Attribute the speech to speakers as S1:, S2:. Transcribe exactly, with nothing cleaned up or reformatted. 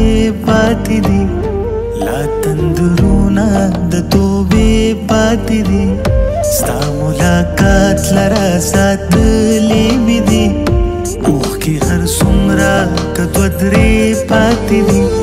S1: پاتې دي لا تندرونه د توبې پاتې دي ستا ملاقات لرا ساتلې مې دي اوښکې هر څومره که دوه درې پاتې دي